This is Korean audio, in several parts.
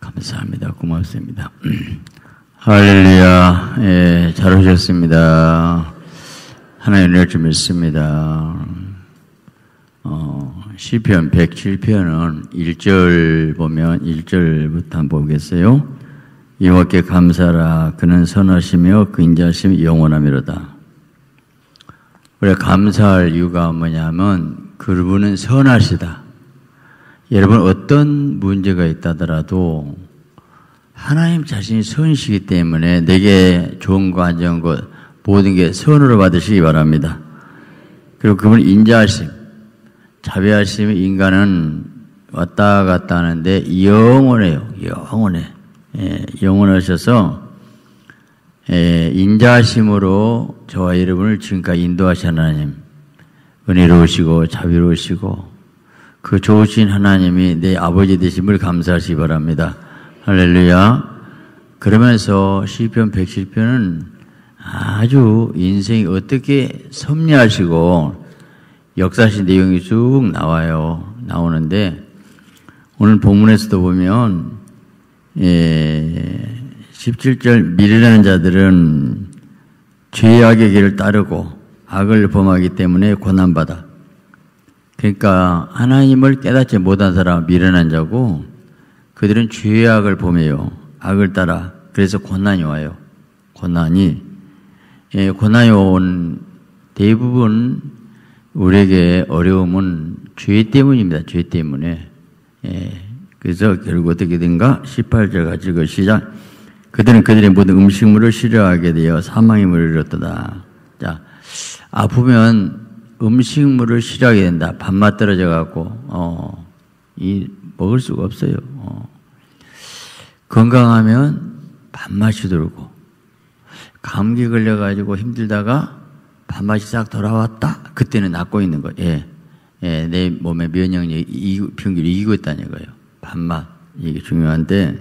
감사합니다. 고맙습니다. 할렐루야. 예, 잘 오셨습니다. 하나님 은혜를 좀 믿습니다. 시편 107편은 1절 보면 1절부터 한번 보겠어요. 여호와께 감사하라. 그는 선하시며 그 인자하심이 영원하미로다. 우리가 감사할 이유가 뭐냐면 그분은 선하시다. 여러분 어떤 문제가 있다더라도 하나님 자신이 선이시기 때문에 내게 좋은 거 안 좋은 것 모든 게 선으로 받으시기 바랍니다. 그리고 그분 인자하심, 자비하심이 인간은 왔다 갔다 하는데 영원해요. 영원해. 예, 영원하셔서 인자하심으로 저와 여러분을 지금까지 인도하신 하나님, 은혜로우시고 자비로우시고 그 좋으신 하나님이 내 아버지 되심을 감사하시기 바랍니다. 할렐루야. 그러면서 시편 107편은 아주 인생이 어떻게 섭리하시고 역사하신 내용이 쭉 나오는데 오늘 본문에서도 보면 17절 미련한 자들은 죄악의 길을 따르고 악을 범하기 때문에 고난받아. 그러니까 하나님을 깨닫지 못한 사람은 미련한 자고 그들은 죄악을 범해요. 악을 따라. 그래서 고난이 와요. 고난이 온 대부분 우리에게 어려움은 죄 때문입니다. 죄 때문에. 그래서 결국 어떻게 된가? 18절 같이 그 시작. 그들은 그들의 모든 음식물을 싫어하게 되어 사망의 물을 잃었도다. 자, 아프면 음식물을 싫어하게 된다. 밥맛 떨어져갖고, 먹을 수가 없어요. 건강하면 밥맛이 돌고, 감기 걸려가지고 힘들다가 밥맛이 싹 돌아왔다? 그때는 낫고 있는 거예요. 내 몸의 면역력이 평균이 이기고 있다는 거예요. 밥맛. 이게 중요한데,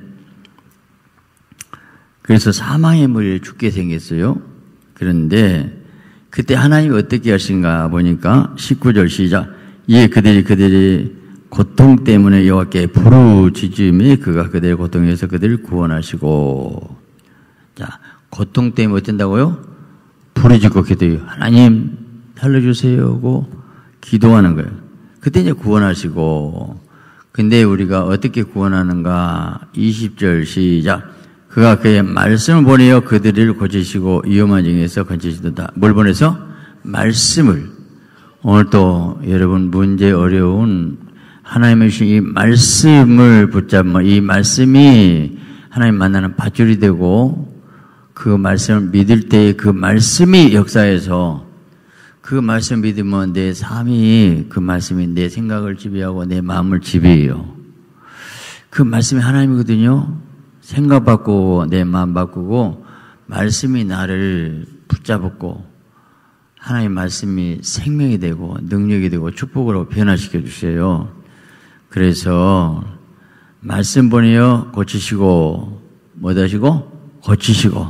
그래서 사망의 물에 죽게 생겼어요. 그런데, 그때 하나님이 어떻게 하신가 보니까 19절 시작. 이에 그들이 고통 때문에 여호와께 부르짖음에 그가 그들의 고통에서 그들을 구원하시고. 자, 고통 때문에 어쩐다고요? 부르짖고 기도해요. 하나님 살려주세요 하고 기도하는 거예요. 그때 이제 구원하시고. 근데 우리가 어떻게 구원하는가? 20절 시작. 그가 그의 말씀을 보내어 그들을 고치시고 위험한 중에서 건지시도다. 뭘 보내서? 말씀을. 오늘 또 여러분 문제 어려운 하나님의 주신 이 말씀을 붙잡으면 이 말씀이 하나님 만나는 밧줄이 되고 그 말씀을 믿을 때 그 말씀이 역사해서 그 말씀을 믿으면 내 삶이 그 말씀이 내 생각을 지배하고 내 마음을 지배해요. 그 말씀이 하나님이거든요. 생각 바꾸고 내 마음 바꾸고 말씀이 나를 붙잡고 하나님 말씀이 생명이 되고 능력이 되고 축복으로 변화시켜 주세요. 그래서 말씀 보내어 고치시고 뭐하시고 고치시고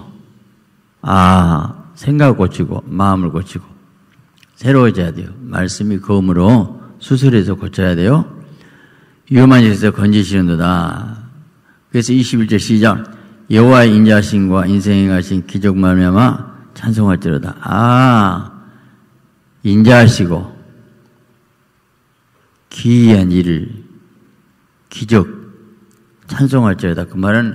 생각을 고치고 마음을 고치고 새로워져야 돼요. 말씀이 검으로 수술해서 고쳐야 돼요. 위험한 일에서 건지시는도다. 그래서 21절 시작. 여호와의 인자하심과 인생에 행하신 기적 말미암아 찬송할지로다. 인자하시고 기이한 일을 기적 찬송할지로다. 그 말은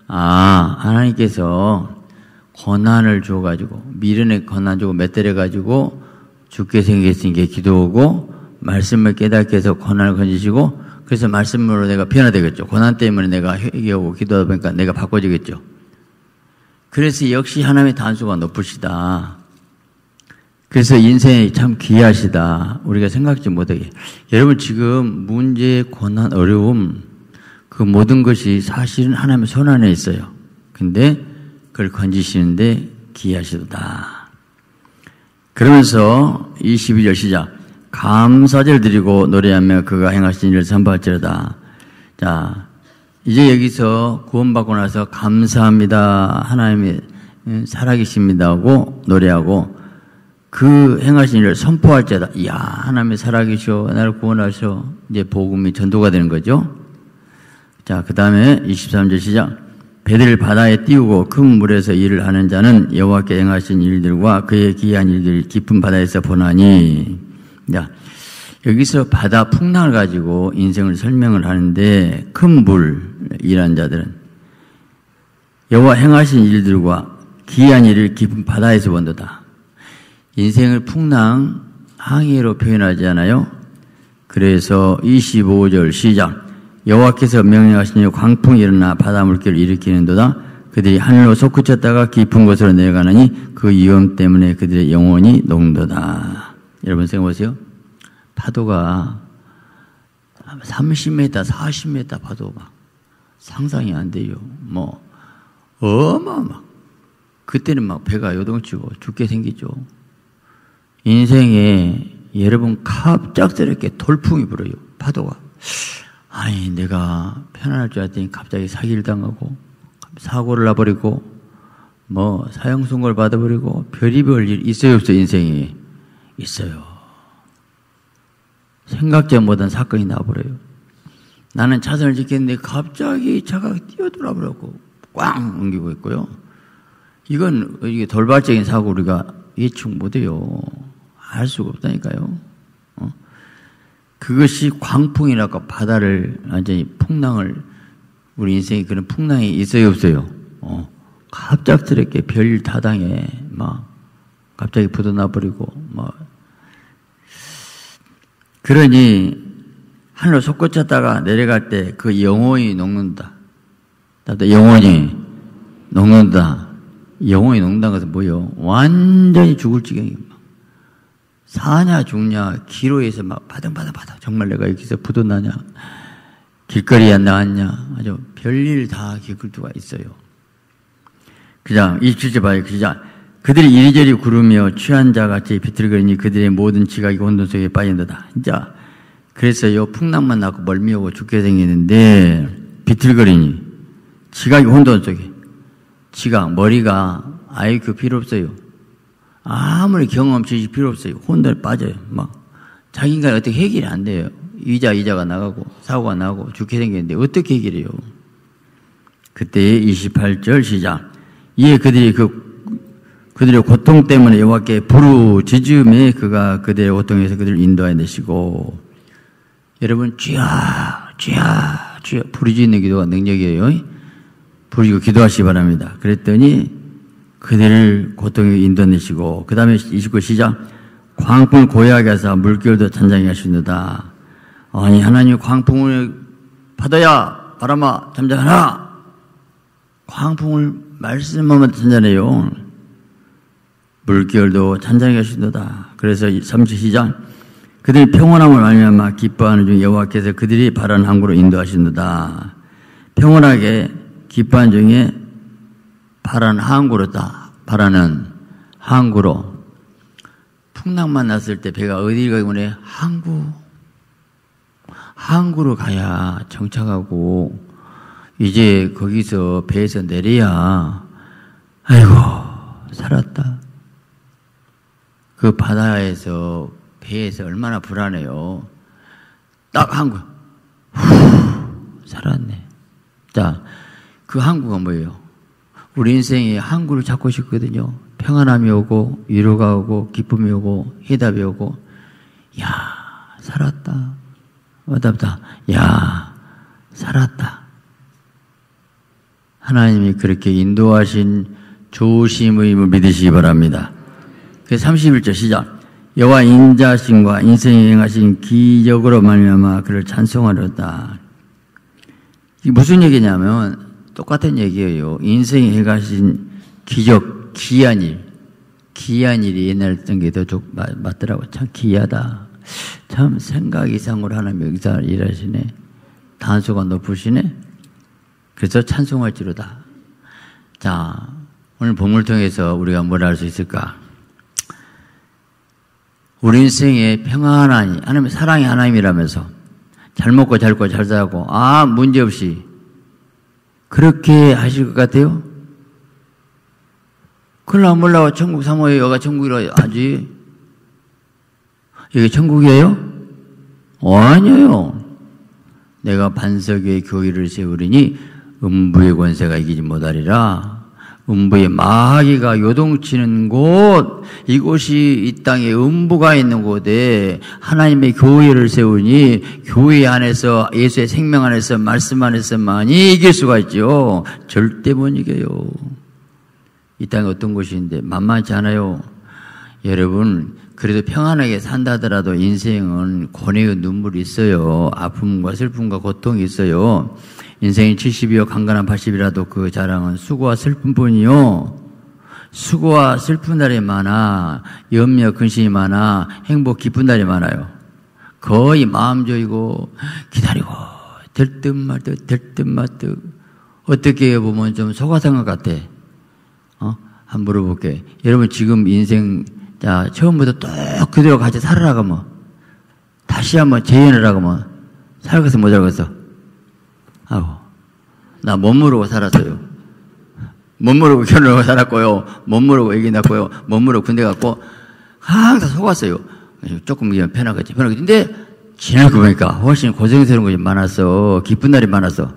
하나님께서 고난을 줘가지고 미련의 고난 주고 맷때려가지고 죽게 생겼으니까 기도하고 말씀을 깨닫게 해서 고난을 건지시고 그래서 말씀으로 내가 변화되겠죠. 고난 때문에 내가 회개하고 기도하다 보니까 내가 바꿔지겠죠. 그래서 역시 하나님의 단수가 높으시다. 그래서 인생이 참 귀하시다. 우리가 생각지 못하게. 여러분 지금 문제, 고난, 어려움 그 모든 것이 사실은 하나님의 손 안에 있어요. 근데 그걸 건지시는데 귀하시다. 그러면서 22절 시작. 감사절 드리고 노래하며 그가 행하신 일을 선포할지로다. 자, 이제 여기서 구원받고 나서 감사합니다. 하나님이 살아계십니다 하고 노래하고 그 행하신 일을 선포할지로다. 이야, 하나님이 살아계셔 나를 구원하셔. 이제 복음이 전도가 되는 거죠. 자, 그 다음에 23절 시작. 배를 바다에 띄우고 큰 물에서 일을 하는 자는 여호와께 행하신 일들과 그의 기이한 일들 깊은 바다에서 보나니. 자, 여기서 바다 풍랑을 가지고 인생을 설명을 하는데 큰 물 일하는 자들은 여호와 행하신 일들과 기이한 일을 깊은 바다에서 본도다. 인생을 풍랑, 항해로 표현하지 않아요? 그래서 25절 시작. 여호와께서 명령하시니 광풍이 일어나 바다 물결을 일으키는도다. 그들이 하늘로 솟구쳤다가 깊은 곳으로 내려가느니 그 위험 때문에 그들의 영혼이 녹는도다. 여러분 생각해보세요. 파도가 30m, 40m 파도 막 상상이 안 돼요. 뭐 어마어마. 그때는 막 배가 요동치고 죽게 생기죠. 인생에 여러분 갑작스럽게 돌풍이 불어요. 파도가. 아니 내가 편안할 줄 알았더니 갑자기 사기를 당하고 사고를 나버리고 뭐 사형선고를 받아버리고 별의별 일 있어요 없어요? 인생에 있어요. 생각지 못한 사건이 나와버려요. 나는 차선을 지켰는데 갑자기 차가 뛰어들어 버렸고 꽝 옮기고 있고요. 이게 돌발적인 사고 우리가 예측 못해요. 알 수가 없다니까요. 그것이 광풍이라고 바다를 완전히 풍랑을 우리 인생에 그런 풍랑이 있어요 없어요? 갑작스럽게 별 타당에 막 갑자기 부도나버리고 막 그러니 하늘로 솟구쳤다가 내려갈 때 그 영혼이 녹는다. 영혼이 녹는다. 영혼이 녹는다는 것은 뭐예요? 완전히 죽을 지경이에요. 사냐 죽냐 기로에서 막 바닥바닥 정말 내가 여기서 부도나냐 길거리에 나왔냐 아주 별일 다 겪을 수가 있어요. 그냥 27절 봐요. 그냥 그들이 이리저리 구르며 취한 자같이 비틀거리니 그들의 모든 지각이 혼돈 속에 빠진다. 진짜 그래서 요 풍랑만 나고 멀미 오고 죽게 생기는데 비틀거리니 지각이 혼돈 속에 지각 머리가 IQ 필요 없어요. 아무리 경험 지식 필요 없어요. 혼돈에 빠져요. 막 자기 인간이 어떻게 해결이 안 돼요. 이자가 나가고 사고가 나고 죽게 생겼는데 어떻게 해결해요? 그때 28절 시작. 이에 그들의 고통 때문에 여호와께 부르짖음에 그가 그들의 고통에서 그들을 인도하여 내시고. 여러분 주여 부르짖는 기도가 능력이에요. 부르짖고 기도하시기 바랍니다. 그랬더니 그들을 고통에 인도내시고 그 다음에 29 시작. 광풍을 고요하게 하사 물결도 잔잔하게 하시는도다. 아니 하나님 광풍을 바다야 바람아 잠잠하라. 광풍을 말씀하면 잔잔해요. 물결도 잔잔하게 하시는도다. 그래서 30 시작. 그들이 평온함을 말미암아 기뻐하는 중 여호와께서 그들이 바라는 항구로 인도하시는도다. 평온하게 기뻐하는 중에 바라는 항구로다. 바라는 항구로. 풍랑만 났을 때 배가 어디를 가기 때문에 항구로 가야 정착하고 이제 거기서 배에서 내려야 아이고 살았다. 그 바다에서 배에서 얼마나 불안해요. 딱 항구. 살았네. 자, 그 항구가 뭐예요? 우리 인생에 항구를 찾고 싶거든요. 평안함이 오고 위로가 오고 기쁨이 오고 해답이 오고 야 살았다. 와답다. 야 살았다. 하나님이 그렇게 인도하신 조심의 힘을 믿으시기 바랍니다. 그 31절 시작. 여호와 인자하심과 인생에 행하신 기적으로 말미암아 그를 찬송하려다. 이게 무슨 얘기냐면 똑같은 얘기예요. 인생에 행하신 기적, 기이한 일이 옛날 했던 게 더 맞더라고. 참 기이하다. 참 생각 이상으로 하나님 여기서 일하시네. 단수가 높으시네. 그래서 찬송할지로다. 자, 오늘 본문을 통해서 우리가 뭘 알 수 있을까? 우리 인생에 평안하니 하나님 사랑이 하나님이라면서 잘 먹고 잘 고 잘 살고 문제없이 그렇게 하실 것 같아요? 그러나 몰라고 천국 사모에 여가 천국이라 하지. 여기 천국이에요? 아니에요. 내가 반석의 교회를 세우리니 음부의 권세가 이기지 못하리라. 음부의 마귀가 요동치는 곳, 이곳이 이 땅에 음부가 있는 곳에 하나님의 교회를 세우니 교회 안에서 예수의 생명 안에서 말씀 안에서만이 이길 수가 있죠. 절대 못 이겨요. 이 땅에 어떤 곳인데 만만치 않아요. 여러분, 그래도 평안하게 산다더라도 인생은 고뇌의 눈물이 있어요. 아픔과 슬픔과 고통이 있어요. 인생이 70이요 강건한 80이라도 그 자랑은 수고와 슬픔뿐이요. 수고와 슬픈 날이 많아, 염려 근심이 많아, 행복 기쁜 날이 많아요. 거의 마음 조이고 기다리고 될 듯 말 듯 될 듯 말 듯. 어떻게 보면 좀 속아산 것 같아. 한번 물어볼게. 여러분 지금 인생 자 처음부터 또 그대로 같이 살아라고 뭐 다시 한번 재현하라고 뭐 살겠어 못 살겠어? 아우, 나 못 모르고 살았어요. 못 모르고 결혼하고 살았고요. 못 모르고 애기 낳고요. 못 모르고 군대 갔고 항상 속았어요. 조금 편하겠지. 근데 지나고 보니까 훨씬 고생스러운 것이 많았어. 기쁜 날이 많았어.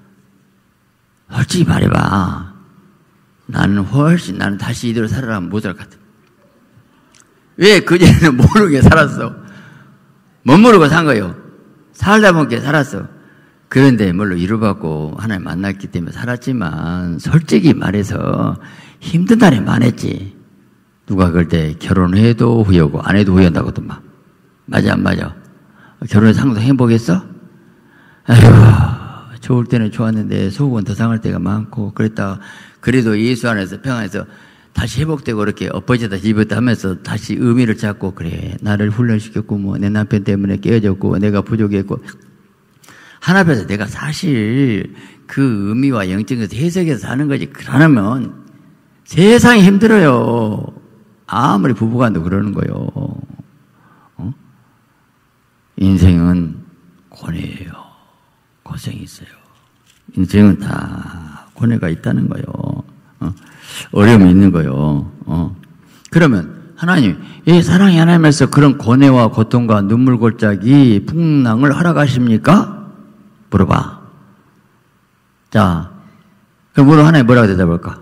솔직히 말해봐. 나는 다시 이대로 살아라면 못 살 것 같아. 왜 그전에는 모르게 살았어? 못 모르고 산 거예요. 살다 보니까 살았어. 그런데 물론 위로받고 하나님 만났기 때문에 살았지만 솔직히 말해서 힘든 날이 많았지. 누가 그럴 때 결혼해도 후회하고 안 해도 후회한다고도 막. 맞아 안 맞아? 결혼해서 항상 행복했어? 아휴, 좋을 때는 좋았는데 속은 더 상할 때가 많고 그랬다. 그래도 예수 안에서 평안해서 다시 회복되고 그렇게 엎어지다 뒤집었다 하면서 다시 의미를 찾고 그래 나를 훈련시켰고 뭐 내 남편 때문에 깨어졌고 내가 부족했고 하나 앞에서 내가 사실 그 의미와 영적에서 해석해서 사는 거지. 그러면 세상이 힘들어요. 아무리 부부간도 그러는 거예요. 인생은 고뇌예요. 고생이 있어요. 인생은 다 고뇌가 있다는 거예요. 어려움이 있는 거예요. 그러면 하나님, 이 사랑이 하나님에서 그런 고뇌와 고통과 눈물 골짜기 풍랑을 허락하십니까? 물어봐. 자, 그럼 하나님 뭐라고 대답할까?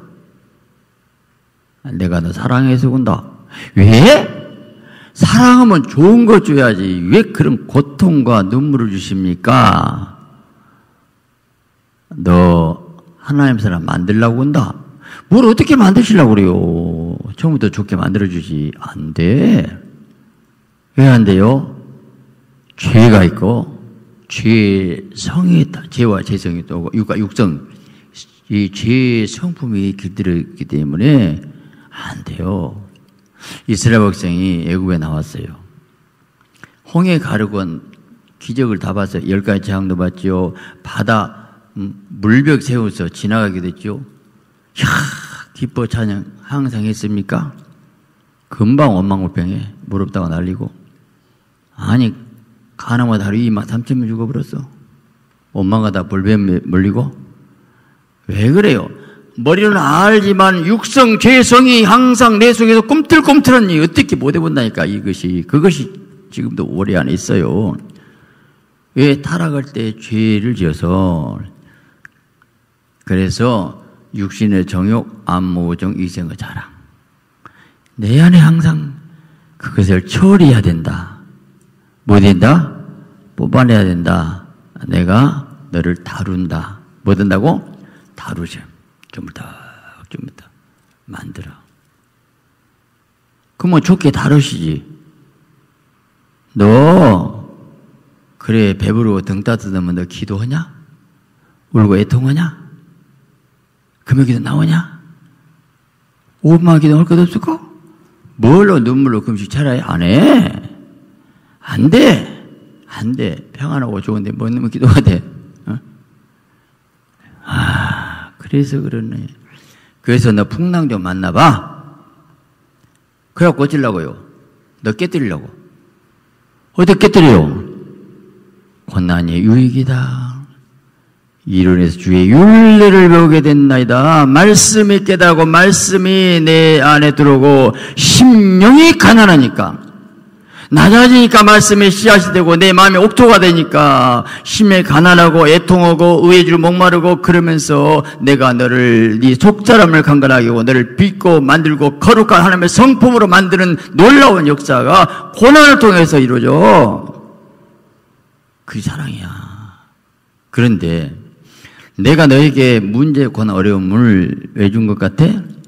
내가 너 사랑해서 군다. 왜? 사랑하면 좋은 거 줘야지. 왜 그런 고통과 눈물을 주십니까? 너 하나님 사람 만들려고 군다. 뭘 어떻게 만드시려고 그래요? 처음부터 좋게 만들어주지. 안 돼. 왜 안 돼요? 죄가 있고, 죄의 성이 있다. 죄와 죄성이 또, 육성. 이 죄의 성품이 깃들었기 때문에 안 돼요. 이스라엘 백성이 애국에 나왔어요. 홍해 가르고 기적을 다 봤어요. 10가지 재앙도 봤죠. 바다, 물벽 세워서 지나가게 됐죠. 이야, 기뻐 찬양 항상 했습니까? 금방 원망불평해. 무릎다가 날리고. 아니, 가나마다 하루 2만 3천명 죽어버렸어. 원망하다 불뱀 물리고. 왜 그래요? 머리는 알지만 육성, 죄성이 항상 내 속에서 꿈틀꿈틀하니 어떻게 못 해본다니까, 그것이 지금도 우리 안에 있어요. 왜 타락할 때 죄를 지어서, 그래서 육신의 정욕, 안모정, 이생의 자랑. 내 안에 항상 그것을 처리해야 된다. 뭐 된다? 뽑아내야 된다. 내가 너를 다룬다. 뭐 된다고? 다루죠. 좀 더 만들어. 그러면 좋게 다루시지. 너 그래 배부르고 등 따뜻하면 너 기도하냐? 울고 애통하냐? 금요기도 나오냐? 오만 기도 할 것 없을까? 뭘로 눈물로 금식 차라리 안 해? 안 돼. 안 돼. 평안하고 좋은데 뭐 놈의 기도가 돼? 그래서 그러네. 그래서 너 풍랑 좀 만나봐. 그래갖고 고치려고요. 너 깨뜨리려고. 어떻게 깨뜨려요? 고난이 유익이다. 이로 인해서 주의 율례를 배우게 된나이다. 말씀이 깨달고 말씀이 내 안에 들어오고 심령이 가난하니까 낮아지니까 말씀에 씨앗이 되고 내 마음에 옥토가 되니까 심에 가난하고 애통하고 의의 줄 목마르고 그러면서 내가 너를 네 속사람을 강건하게 하고 너를 빚고 만들고 거룩한 하나님의 성품으로 만드는 놀라운 역사가 고난을 통해서 이루어져. 그게 사랑이야. 그런데 내가 너에게 문제, 고난, 어려움을 왜 준 것 같아?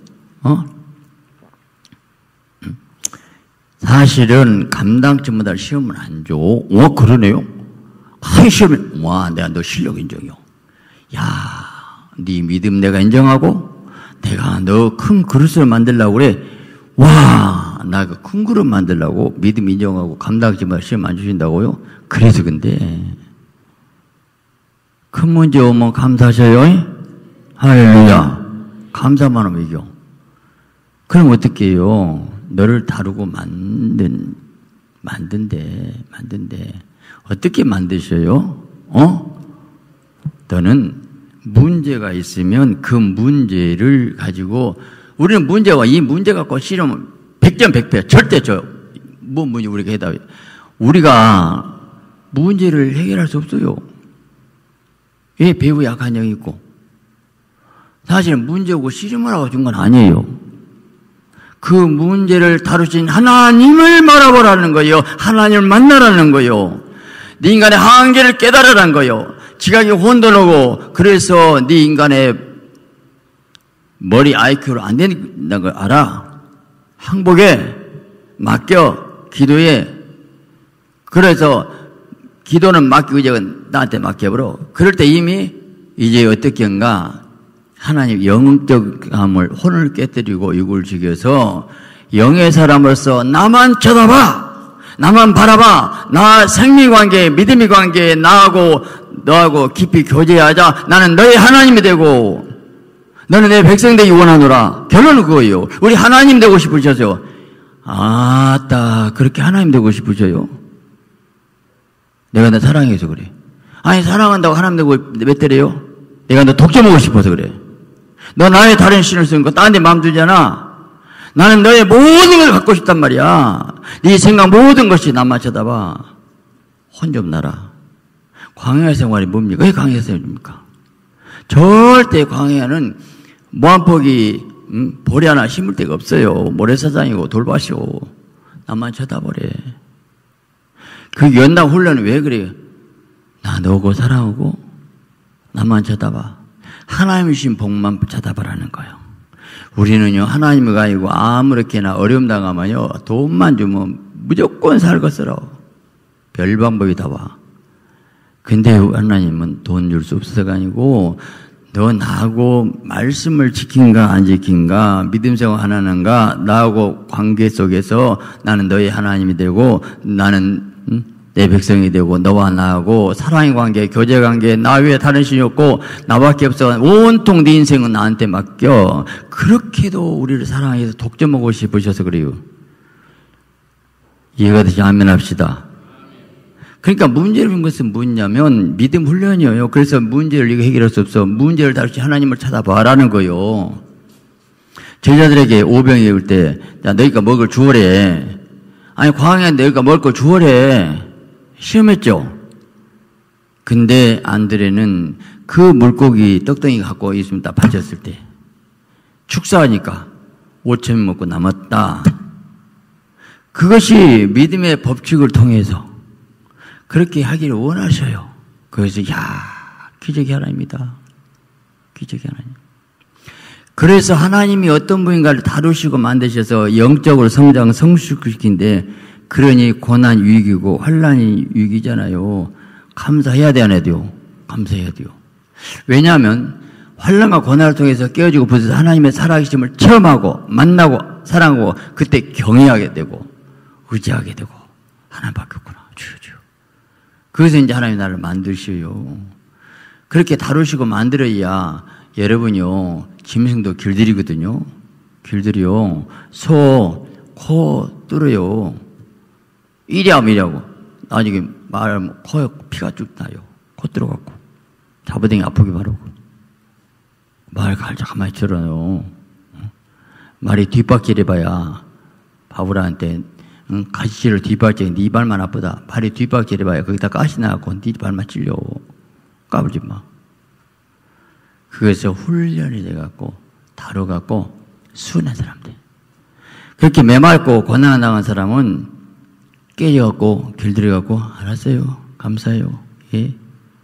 사실은 감당치보다 시험은 안 줘. 그러네요? 시험에, 내가 너 실력 인정이요. 야, 네 믿음 내가 인정하고, 내가 너 큰 그릇을 만들려고 그래. 나 그 큰 그릇 만들려고 믿음 인정하고 감당치보다 시험 안 주신다고요? 그래서 근데, 큰 문제 오면 감사하셔요? 할렐루야. 감사만 하면 이겨. 그럼 어떻게 해요? 너를 다루고 만든대. 어떻게 만드셔요? 너는 문제가 있으면 그 문제를 가지고, 우리는 이 문제 갖고 싫으면 100점 100패. 절대 문제 우리가 해답이. 우리가 문제를 해결할 수 없어요. 왜 배우 약한 영이 있고. 사실은 문제고 씨름을 하고 준 건 아니에요. 그 문제를 다루신 하나님을 바라보라는 거예요. 하나님을 만나라는 거예요. 네 인간의 한계를 깨달으라는 거예요. 지각이 혼돈하고 그래서 네 인간의 머리 IQ로 안 된다는 걸 알아. 항복에 맡겨. 기도에. 그래서 기도는 맡기고 이제 나한테 맡겨버려. 그럴 때 이미 이제 어떻게 한가 하나님 영적함을 혼을 깨뜨리고 육을 죽여서 영의 사람으로서 나만 쳐다봐. 나만 바라봐. 나 생리관계, 믿음의 관계에 나하고 너하고 깊이 교제하자. 나는 너의 하나님이 되고 너는 내 백성 되기 원하노라. 결론은 그거예요. 우리 하나님 되고 싶으셔서 그렇게 하나님 되고 싶으셔요? 내가 너 사랑해서 그래. 아니 사랑한다고 하나님 되고 몇 대래요? 내가 너 독점하고 싶어서 그래. 너 나의 다른 신을 쓰는 거 딴 데 마음 두잖아. 나는 너의 모든 걸 갖고 싶단 말이야. 네 생각 모든 것이 나만 쳐다봐. 혼 좀 나라. 광야 생활이 뭡니까? 왜 광야 생활입니까? 절대 광야는 모한폭이 볼에 하나 심을 데가 없어요. 모래사장이고 돌밭이고 나만 쳐다보래. 그 연당 훈련은 왜 그래요? 나 너고 사랑하고 나만 쳐다봐. 하나님 주신 복만 쳐다보라는 거예요. 우리는요, 하나님이 아니고 아무렇게나 어려움 당하면요, 돈만 주면 무조건 살 것으로 별 방법이 다 와. 근데 하나님은 돈 줄 수 없어서가 아니고, 너 나하고 말씀을 지킨가 안 지킨가, 믿음 생활 하나는가, 나하고 관계 속에서 나는 너의 하나님이 되고, 나는 내 백성이 되고 너와 나하고 사랑의 관계, 교제 관계, 나 외에 다른 신이 없고 나밖에 없어. 온통 네 인생은 나한테 맡겨. 그렇게도 우리를 사랑해서 독점하고 싶으셔서 그래요. 이해가 되지? 아멘 합시다. 그러니까 문제를 본 것은 뭐냐면 믿음 훈련이에요. 그래서 문제를 이거 해결할 수 없어. 문제를 다루신 하나님을 찾아봐라는 거예요. 제자들에게 오병이 올 때, 야, 너희가 먹을 주어래. 아니, 광야에 너희가 먹을 걸 주어래. 시험했죠. 근데 안드레는 그 물고기 떡덩이 갖고 있으면 다 바쳤을 때 축사하니까 5,000명 먹고 남았다. 그것이 믿음의 법칙을 통해서 그렇게 하기를 원하셔요. 그래서 기적의 하나님이다. 기적의 하나님. 그래서 하나님이 어떤 분인가를 다루시고 만드셔서 영적으로 성숙시킨데, 그러니 고난 위기고 환난이 위기잖아요. 감사해야 돼, 안 해야 돼요? 감사해야 돼요. 왜냐하면 환난과 고난을 통해서 깨어지고 부서서 하나님의 살아계심을 체험하고 만나고 사랑하고 그때 경외하게 되고 의지하게 되고 하나님밖에 없구나. 주여. 그래서 이제 하나님이 나를 만드셔요. 그렇게 다루시고 만들어야 여러분요, 짐승도 길들이거든요. 길들이요. 소, 코 뚫어요. 이리하고. 나중에 말하면 코에 피가 쭉 나요. 코 뚫어갖고. 잡아당기 아프게 바르고. 말 가만히 들어요. 말이 뒷바퀴를 봐야 바브라한테 가시실을 뒷발째 네 발만 아프다. 발이 뒷발째 해봐야 거기다 가시 나갖고 네 발만 찔려. 까불지 마. 그래서 훈련이 돼갖고 다뤄갖고 순한 사람들. 그렇게 메말고 고난당한 사람은 깨져갖고 길들여갖고 알았어요. 감사해요. 예.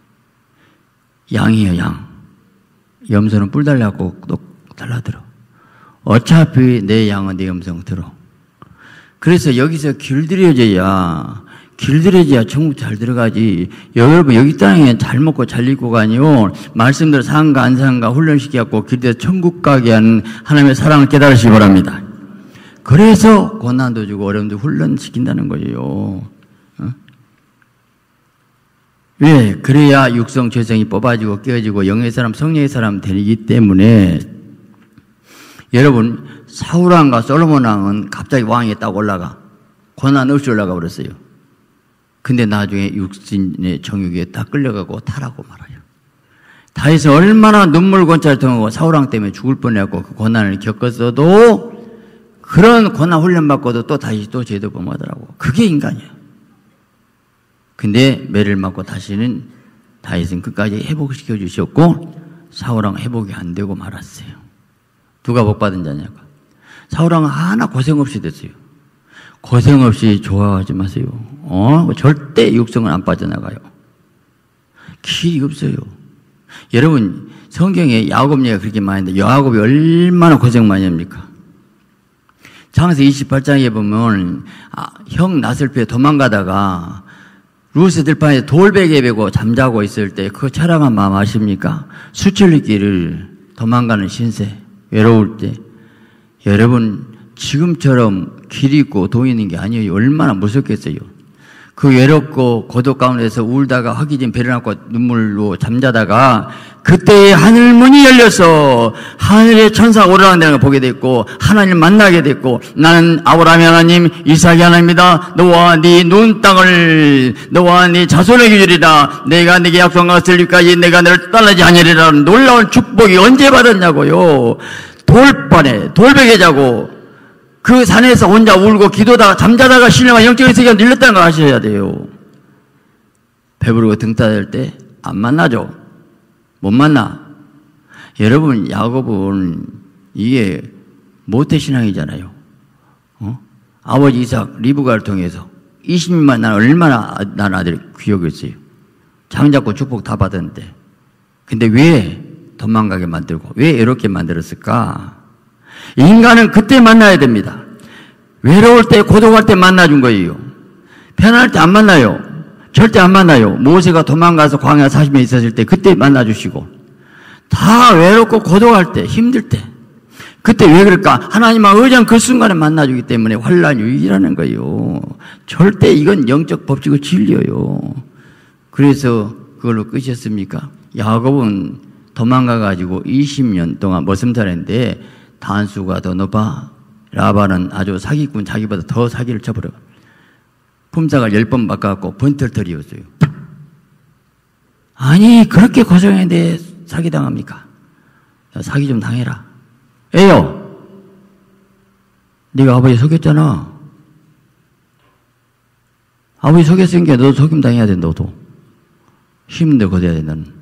양이에요, 양. 염소는 뿔 달라갖고 또 달라들어. 어차피 내 양은 내 음성 들어. 그래서 여기서 길들여져야 천국 잘 들어가지. 여러분 여기 땅에 잘 먹고 잘 입고 가니요. 말씀대로 상가 안 상가 훈련시켜갖고 길들여 천국 가게 하는 하나님의 사랑을 깨달으시기 바랍니다. 그래서 고난도 주고 어려움도 훈련시킨다는 거예요. 왜? 그래야 육성 죄성이 뽑아지고 깨어지고 영의 사람 성령의 사람 되기 때문에 여러분 사울왕과 솔로몬왕은 갑자기 왕에 딱 올라가 고난 없이 올라가 버렸어요. 근데 나중에 육신의 정욕에 딱 끌려가고 타라고 말아요. 다윗은 얼마나 눈물 권찰을 통하고 사울왕 때문에 죽을 뻔해갖고 그 고난을 겪었어도 그런 고난 훈련 받고도 또 다시 또 죄도 범하더라고. 그게 인간이에요. 근데 매를 맞고 다시는 다윗은 끝까지 회복시켜 주셨고 사울왕 회복이 안 되고 말았어요. 누가 복받은 자냐고. 사울왕은 하나 고생 없이 됐어요. 고생 없이 좋아하지 마세요. 절대 육성은 안 빠져나가요. 길이 없어요. 여러분 성경에 야곱 얘기가 그렇게 많이 있는데 야곱이 얼마나 고생 많이 합니까? 창세기 28장에 보면 형 나슬피에 도망가다가 루스 들판에 돌베개 베고 잠자고 있을 때 그 처량한 마음 아십니까? 수천리길을 도망가는 신세, 외로울 때. 여러분 지금처럼 길 있고 돈 있는 게 아니에요. 얼마나 무섭겠어요. 그 외롭고 고독 가운데서 울다가 허기진 배를 안고 눈물로 잠자다가 그때의 하늘 문이 열려서 하늘의 천사가 올라간다는 걸 보게 됐고 하나님을 만나게 됐고 나는 아브라함의 하나님 이삭의 하나님이다. 너와 네 눈 땅을 너와 네 자손에게 주리라. 내가 네게 약속한 것을 이까지 내가 너를 떠나지 아니리라. 놀라운 축복이 언제 받았냐고요. 돌판에 돌베개 자고 그 산에서 혼자 울고 기도다가 잠자다가 신령한 영적인 세계가 늘렸다는 걸 아셔야 돼요. 배부르고 등 따질 때 안 만나죠. 못 만나. 여러분 야곱은 이게 모태신앙이잖아요. 아버지 이삭 리브가를 통해서 20년만 난 얼마나 난 아들이 귀여웠어요. 장잡고 축복 다 받았는데 근데 왜 도망가게 만들고 왜 외롭게 만들었을까? 인간은 그때 만나야 됩니다. 외로울 때 고독할 때 만나준 거예요. 편안할 때 안 만나요. 절대 안 만나요. 모세가 도망가서 광야 40년 있었을 때 그때 만나주시고 다 외롭고 고독할 때 힘들 때 그때 왜 그럴까? 하나님과 의지한 그 순간에 만나주기 때문에 환난이 유익이라는 거예요. 절대 이건 영적 법칙의 진리예요. 그래서 그걸로 끝이었습니까? 야곱은 도망가가지고 20년 동안 머슴살했는데 단수가 더 높아 라반은 아주 사기꾼 자기보다 더 사기를 쳐버려. 품삯을 10번 바꿔갖고 번털털이었어요. 아니 그렇게 고생했는데 사기당합니까? 사기 좀 당해라. 에요 네가 아버지 속였잖아. 아버지 속였으니까 너도 속임 당해야 돼. 너도 힘든데 거둬야 돼. 너는.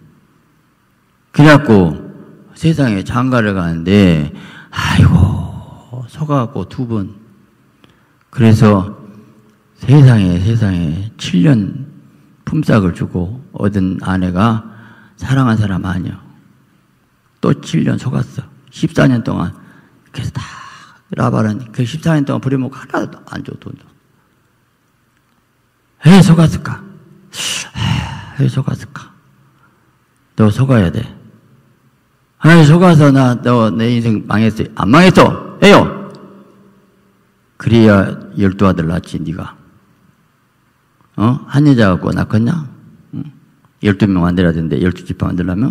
그래갖고 세상에 장가를 가는데 아이고 속아갖고 2번. 그래서 세상에 7년 품삯을 주고 얻은 아내가 사랑한 사람 아니야. 또 7년 속았어. 14년 동안 그래서 다 라반은 그 14년 동안 부려먹고 하나도 안 줘 돈도. 왜 속았을까? 왜 속았을까? 너 속아야 돼. 아니 속아서 너 내 인생 망했어. 안 망했어. 해요. 그래야 12아들 낳지 네가. 한 여자 갖고 낳겠냐? 12명 만들어야 되는데 12지파 만들려면?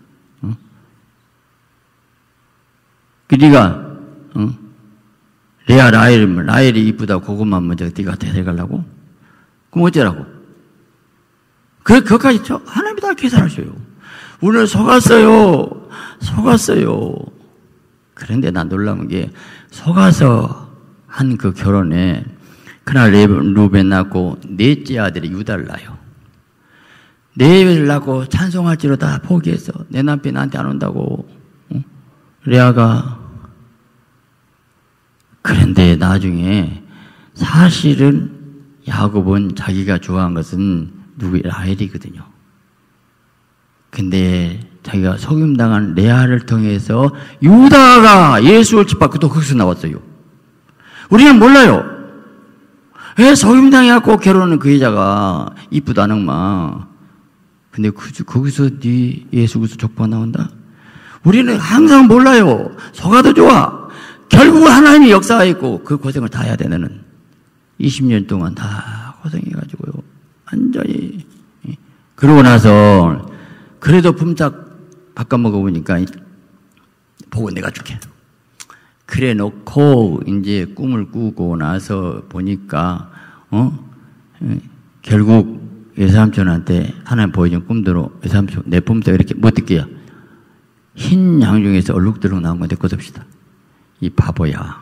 그 네가 레아 라헬이 이쁘다고 그것만 먼저 네가 데려가려고? 그럼 어쩌라고? 그것까지 하나님이 다 계산하셔요. 오늘 속았어요. 그런데 난 놀라운 게 속아서 한 그 결혼에 그날 루벤 낳고 넷째 아들이 유다를 낳아요. 넷째를 낳고 찬송할지로 다 포기해서 내 남편이 나한테 안 온다고. 레아가. 그런데 나중에 사실은 야곱은 자기가 좋아한 것은 라헬이거든요. 근데 자기가 속임당한 레아를 통해서 유다가 예수를 짓밟고 또 거기서 나왔어요. 우리는 몰라요. 왜 속임당해갖고 결혼은 그 여자가 이쁘다는마. 근데 거기서 네 예수 그리스도 족보가 나온다? 우리는 항상 몰라요. 속아도 좋아. 결국은 하나님이 역사했고 그 고생을 다 해야 되는 20년 동안 다 고생해가지고요. 완전히. 그러고 나서 그래도 품짝 바꿔 먹어보니까 보고 내가 줄게. 그래 놓고 이제 꿈을 꾸고 나서 보니까 결국 외삼촌한테 하나님 보여준 꿈대로 외삼촌 내 품속 이렇게 못 듣게요. 흰 양 중에서 얼룩들로 나온 건데 꽂읍시다. 이 바보야.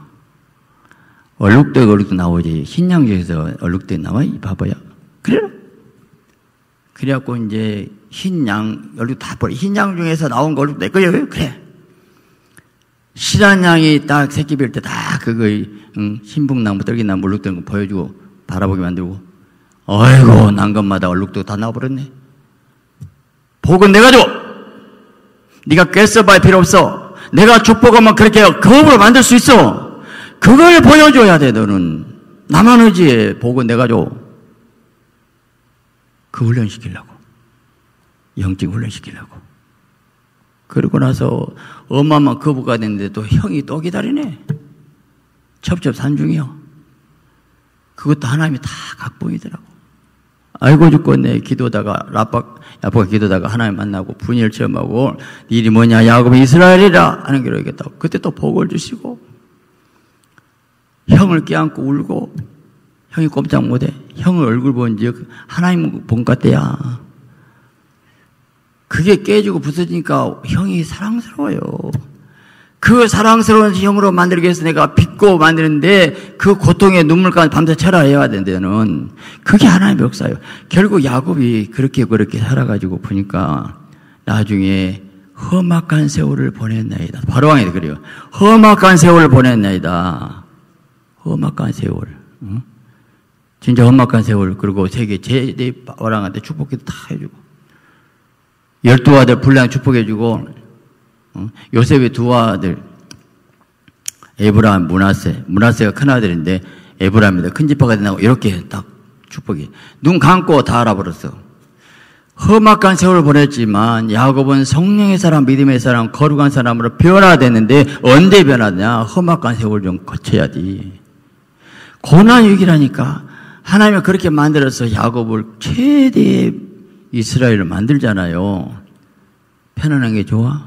얼룩도 나오지. 흰 양 중에서 얼룩도 나와? 이 바보야. 그래. 그래갖고 이제 흰 양, 얼룩 다 버려. 흰 양 중에서 나온 거 얼룩 내 거야. 그래. 실한 양이 딱 새끼 뵐 때 다 그거, 신풍나무, 떨기나무, 얼룩 들은 거 보여주고, 바라보게 만들고, 어이구, 난 것마다 얼룩도 다 나와버렸네. 복은 내가 줘! 네가 꿰써봐야 필요 없어. 내가 축복하면 그렇게 거업으로 만들 수 있어. 그걸 보여줘야 돼, 너는. 나만 의지해. 복은 내가 줘. 그 훈련시키려고. 영적 훈련시키려고. 그러고 나서 엄마만 거부가 됐는데 또 형이 또 기다리네. 첩첩산중이요. 그것도 하나님이 다 각본이더라고. 알고 죽겠네. 기도다가 야곱가 기도다가 하나님 만나고 분열 체험하고 네 일이 뭐냐 야곱은 이스라엘이라 하는 게 알겠다고. 그때 또 복을 주시고 형을 껴안고 울고 형이 꼼짝 못해. 형을 얼굴 본 적 하나님 본 것 같대야. 그게 깨지고 부서지니까 형이 사랑스러워요. 그 사랑스러운 형으로 만들기 위해서 내가 빚고 만드는데 그 고통의 눈물까지 밤새 철화해야 된다는 그게 하나님의 역사예요. 결국 야곱이 그렇게 살아가지고 보니까 나중에 험악한 세월을 보냈나이다. 바로왕이 그래요. 험악한 세월을 보냈나이다. 험악한 세월. 응? 진짜 험악한 세월. 그리고 세계 제대 왕한테 축복기도 다 해주고 12아들 분량 축복해주고 요셉의 두 아들 에브라임, 문하세가 큰 아들인데 에브라임이다. 큰 지파가 된다고 이렇게 딱 축복이 눈 감고 다 알아버렸어. 험악한 세월을 보냈지만 야곱은 성령의 사람, 믿음의 사람, 거룩한 사람으로 변화됐는데 언제 변화되냐? 험악한 세월 좀 거쳐야지. 고난 위기라니까. 하나님은 그렇게 만들어서 야곱을 최대의 이스라엘을 만들잖아요. 편안한 게 좋아?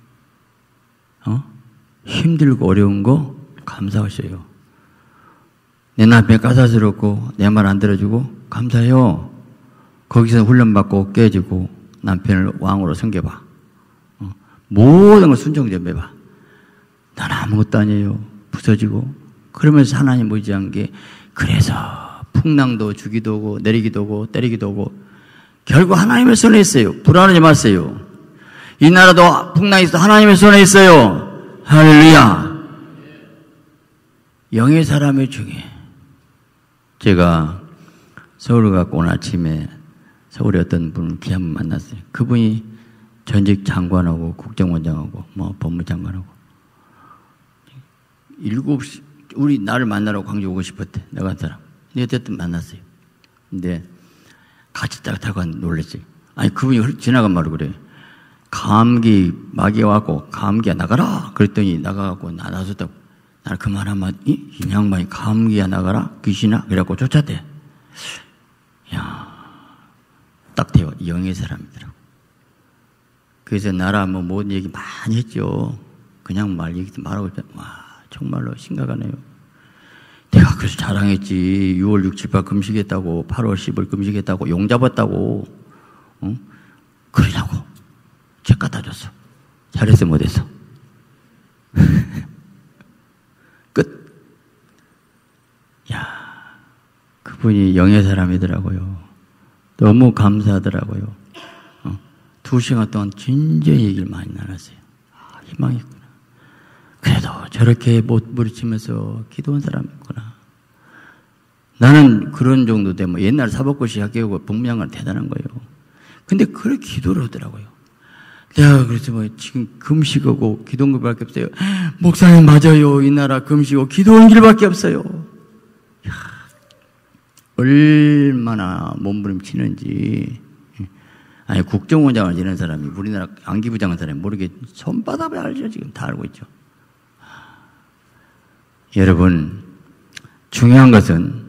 힘들고 어려운 거 감사하셔요. 내 남편 까다스럽고 내 말 안 들어주고 감사해요. 거기서 훈련받고 깨지고 남편을 왕으로 섬겨봐. 모든 걸 순종 좀 해봐. 난 아무것도 아니에요. 부서지고. 그러면서 하나님 의지한 게 그래서 풍랑도 주기도 오고 내리기도 오고 때리기도 오고 결국 하나님의 손에 있어요. 불안하지 마세요. 이 나라도 풍랑이 있어 하나님의 손에 있어요. 할렐루야. 영의 사람의 중에 제가 서울 갔고 오늘 아침에 서울에 어떤 분을 귀한 분 만났어요. 그분이 전직 장관하고 국정원장하고 법무장관하고 7시 우리 나를 만나러 광주 오고 싶었대. 내가 한 사람. 근데 어쨌든 만났어요. 근데 같이 딱 타고 놀랬어요. 아니 그분이 지나간 말로 그래요. 감기 마귀가 왔고 감기야 나가라. 그랬더니 나가갖고 나섰다고. 나는 그 말 한마디 이 양반이 감기야 나가라 귀신아 그래갖고 쫓았대. 야, 딱 대화 영의 사람이더라고. 그래서 나라 모든 얘기 많이 했죠. 그냥 말 얘기도 말하고 있다. 와 정말로 심각하네요. 내가 그래서 자랑했지. 6월 6, 7, 8 금식했다고 8월 10일 금식했다고 용 잡았다고 그러냐고. 책 갖다 줬어. 잘했어, 못했어? 끝. 야, 그분이 영의 사람이더라고요. 너무 감사하더라고요. 2시간 동안 진짜 얘기를 많이 나눴어요. 희망이 있구나. 그래도 저렇게 못 부딪히면서 기도한 사람이 있구나. 나는 그런 정도 되면 옛날 사법고시 합격하고 복무장관 대단한 거예요. 근데 그렇게 기도를 하더라고요. 내가 그래서 지금 금식하고 기도한 길밖에 없어요. 목사님 맞아요. 이 나라 금식하고 기도한 길밖에 없어요. 이야, 얼마나 몸부림치는지. 아니 국정원장을 지낸 사람이 우리나라 안기부장한 사람이 모르게 손바닥을 알죠. 지금 다 알고 있죠. 여러분 중요한 것은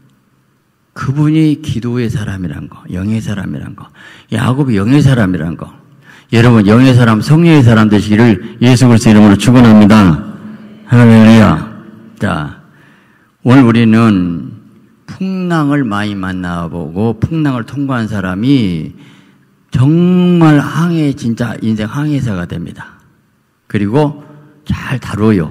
그분이 기도의 사람이란 거, 영의 사람이란 거, 야곱이 영의 사람이란 거. 여러분 영의 사람, 성령의 사람 되시기를 예수 그리스도 이름으로 축원합니다. 할렐루야. 자, 오늘 우리는 풍랑을 많이 만나보고 풍랑을 통과한 사람이 정말 진짜 인생 항해사가 됩니다. 그리고 잘 다뤄요.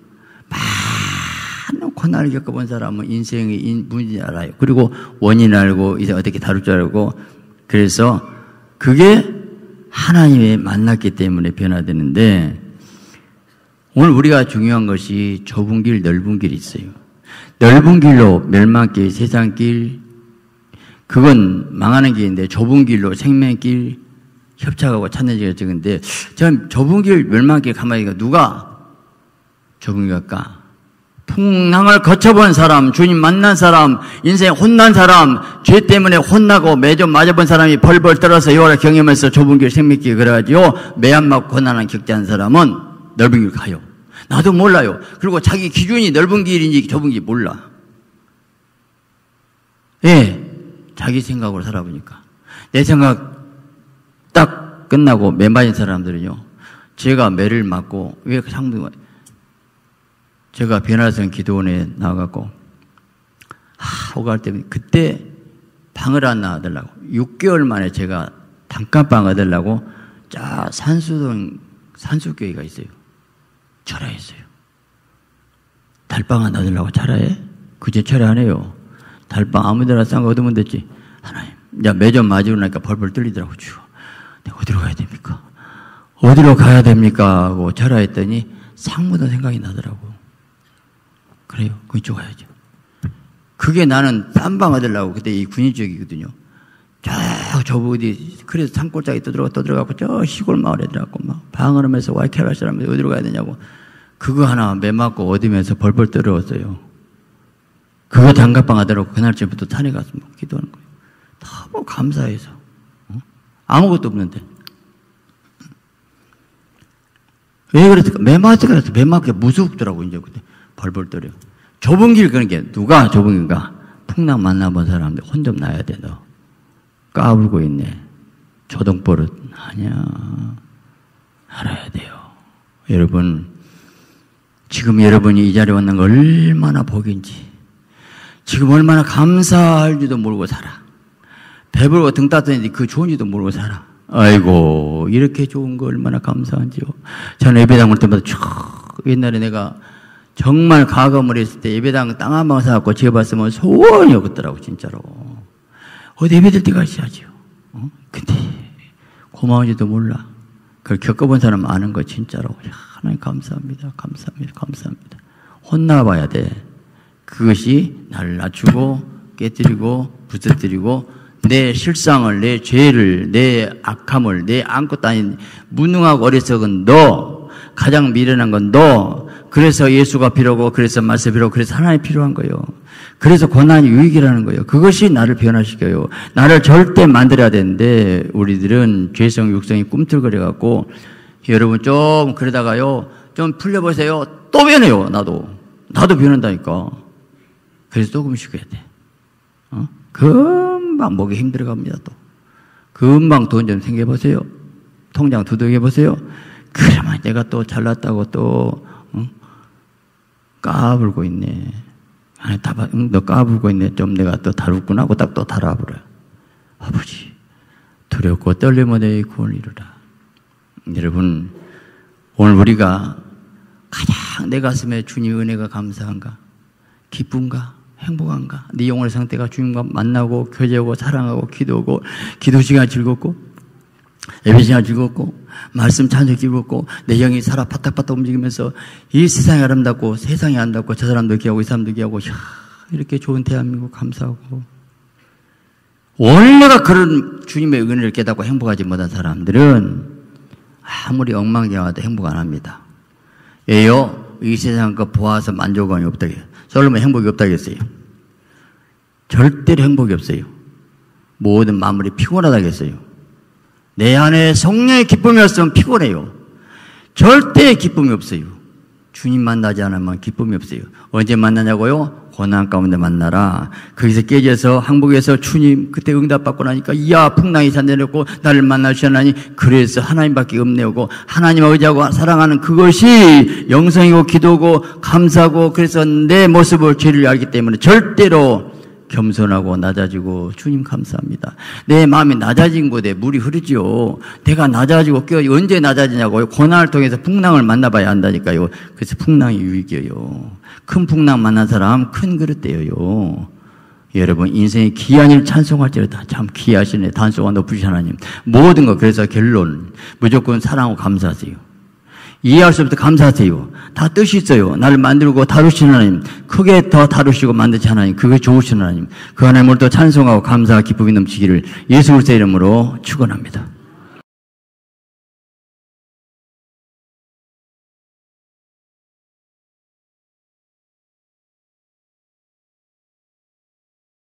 많은 고난을 겪어본 사람은 인생의 문제 알아요. 그리고 원인 알고 이제 어떻게 다룰 줄 알고 그래서 그게 하나님의 만났기 때문에 변화되는데 오늘 우리가 중요한 것이 좁은 길, 넓은 길이 있어요. 넓은 길로 멸망길, 세상길 그건 망하는 길인데 좁은 길로 생명길 협착하고 찾는 길이 적은데 전 좁은 길, 멸망길 가만히 누가 좁은 길 갈까? 풍랑을 거쳐본 사람, 주님 만난 사람, 인생 혼난 사람, 죄 때문에 혼나고 매점 맞아본 사람이 벌벌 떨어서 여호와를 경험해서 좁은 길, 생명길 그래가지고 매안 맞고 고난을 겪지 않은 사람은 넓은 길 가요. 나도 몰라요. 그리고 자기 기준이 넓은 길인지 좁은 길인지 몰라. 예, 자기 생각으로 살아보니까. 내 생각 딱 끝나고 매 맞은 사람들은요, 제가 매를 맞고, 왜 상부가 제가 변화성 기도원에 나가고 호갈 때 그때 방을 하나 얻으려고 6개월 만에 제가 단칸방 얻으려고 자 산수동 산수교회가 있어요. 철야했어요. 달방 하나 얻으려고 철야해? 그제 철야 안 해요. 달방 아무데나 싼 거 얻으면 됐지. 하나님, 야 매점 맞으러 나니까 벌벌 떨리더라고. 주여, 내가 어디로 가야 됩니까? 어디로 가야 됩니까? 하고 철야했더니 상무도 생각이 나더라고. 그래요. 그쪽 가야죠. 그게 나는 딴 방 얻으려고 그때 이 군인 지역이거든요. 저 어디 그래서 산골짜기 떠들어가고 저 시골 마을에 들어가고 막 방을 하면서 와이키라 사람들 어디로 가야 되냐고 그거 하나 매 맞고 얻으면서 벌벌 떨어졌어요. 그거 단갑방 하더라고 그날쯤부터 산에 가서 막 기도하는 거예요. 너무 감사해서 아무것도 없는데 왜 그랬을까? 매 맞으니까 매 맞게 무섭더라고 이제 그때. 벌벌 떨려. 좁은 길 그런 게 누가 좁은 길인가? 풍랑 만나본 사람들 혼 좀 나야 돼 너. 까불고 있네. 조동버릇 아니야. 알아야 돼요. 여러분 지금 여러분이 이 자리에 왔는 거 얼마나 복인지 지금 얼마나 감사할지도 모르고 살아. 배부르고 등 따뜻한데 그 좋은지도 모르고 살아. 아이고 이렇게 좋은 거 얼마나 감사한지요. 저는 예배당 올 때마다 쭉 옛날에 내가 정말 가검을 했을 때 예배당 땅 한 방 사갖고 지어봤으면 소원이 없더라고 진짜로. 어디 예배 될 때 가셔야죠. 근데 고마운지도 몰라. 그걸 겪어본 사람 아는 거 진짜로. 야, 하나님 감사합니다. 감사합니다. 감사합니다. 혼나봐야 돼. 그것이 나를 낮추고 깨뜨리고 부서뜨리고 내 실상을, 내 죄를, 내 악함을, 내 아무것도 아닌 무능하고 어리석은 너, 가장 미련한 건 너. 그래서 예수가 필요하고 그래서 말씀이 필요하고 그래서 하나님이 필요한 거예요. 그래서 고난이 유익이라는 거예요. 그것이 나를 변화시켜요. 나를 절대 만들어야 되는데 우리들은 죄성 육성이 꿈틀거려갖고 여러분 좀 그러다가요 좀 풀려보세요. 또 변해요. 나도 변한다니까. 그래서 조금씩 해야 돼. 금방 목이 힘들어갑니다. 또 금방 돈 좀 생겨보세요. 통장 두둑해보세요. 그러면 내가 또 잘났다고 또 까불고 있네. 아니, 너 까불고 있네. 좀 내가 또 다뤘구나 하고 딱 또 달아버려요. 아버지, 두렵고 떨림으로 내 구원을 이루라. 여러분, 오늘 우리가 가장 내 가슴에 주님 은혜가 감사한가? 기쁜가? 행복한가? 네 영혼의 상태가 주님과 만나고 교제하고 사랑하고 기도하고 기도 시간 즐겁고 예배 시간 즐겁고 말씀 찬송 즐겁고 내 영이 살아 바닥바닥 움직이면서 이 세상이 아름답고 세상이 아름답고 저 사람도 기하고 이 사람도 기하고 이렇게 좋은 대한민국 감사하고 원래가 그런 주님의 은혜를 깨닫고 행복하지 못한 사람들은 아무리 엉망진창해도 행복 안 합니다. 왜요? 이 세상 거 보아서 만족감이 없다고 해요. 솔로몬 행복이 없다겠어요. 절대로 행복이 없어요. 모든 마무리 피곤하다겠어요. 내 안에 성령의 기쁨이 없으면 피곤해요. 절대 기쁨이 없어요. 주님 만나지 않으면 기쁨이 없어요. 언제 만나냐고요? 고난 가운데 만나라. 거기서 깨져서 항복해서 주님 그때 응답받고 나니까 이야 풍랑이 산내렸고 나를 만나주셨나니 그래서 하나님밖에 없네오고 하나님을 의지하고 사랑하는 그것이 영성이고 기도고 감사고 그래서 내 모습을 죄를 알기 때문에 절대로 겸손하고 낮아지고 주님 감사합니다. 내 마음이 낮아진 곳에 물이 흐르지요. 내가 낮아지고 언제 낮아지냐고요. 고난을 통해서 풍랑을 만나봐야 한다니까요. 그래서 풍랑이 유익이에요. 큰 풍랑 만난 사람 큰 그릇 되어요. 여러분 인생의 귀한 일 찬송할지라도 참 귀하시네. 단소가 높으신 하나님. 모든 것 그래서 결론 무조건 사랑하고 감사하세요. 이해할 수 없을 때 감사하세요. 다 뜻이 있어요. 나를 만들고 다루시는 하나님. 크게 더 다루시고 만드신 하나님. 그게 좋으신 하나님. 그 하나님을 더 찬송하고 감사와 기쁨이 넘치기를 예수 그리스도의 이름으로 축원합니다.